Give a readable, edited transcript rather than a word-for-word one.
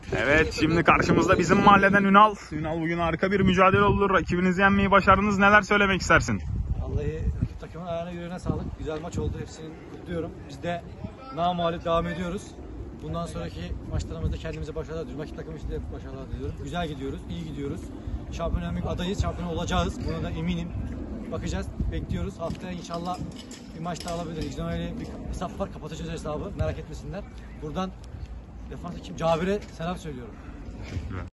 Evet, şimdi karşımızda bizim mahalleden Ünal. Ünal, bugün harika bir mücadele oldu. Rakibinizi yenmeyi başardınız. Neler söylemek istersin? Vallahi rakip takımın ayağına yüreğine sağlık. Güzel maç oldu. Hepsini kutluyorum. Biz de namağlup devam ediyoruz. Bundan sonraki maçlarımızda kendimize başarılar diliyorum. Rakip takım için de başarılar diliyorum. Güzel gidiyoruz, iyi gidiyoruz. Şampiyon büyük adayız, şampiyon olacağız. Buna da eminim. Bakacağız, bekliyoruz. Haftaya inşallah bir maç daha alabiliriz. Öyle bir hesap var, kapatacağız hesabı. Merak etmesinler. Buradan defans kim? Cabir'e selam söylüyorum. Teşekkürler.